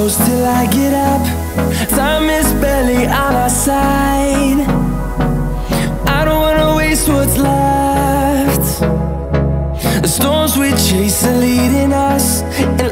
close till I get up. Time is barely on our side. I don't wanna waste what's left. The storms we chase are leading us in